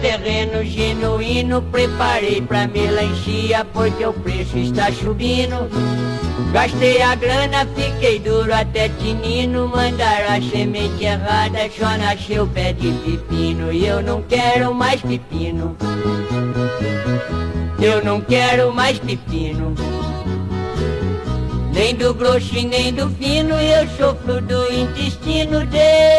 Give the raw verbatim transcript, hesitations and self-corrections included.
terreno genuíno, preparei pra melancia porque o preço está subindo. Gastei a grana, fiquei duro até tinino. Mandaram a semente errada, só nasceu pé de pepino. E eu não quero mais pepino. Eu não quero mais pepino. Nem do grosso e nem do fino, eu sofro do intestino. Deus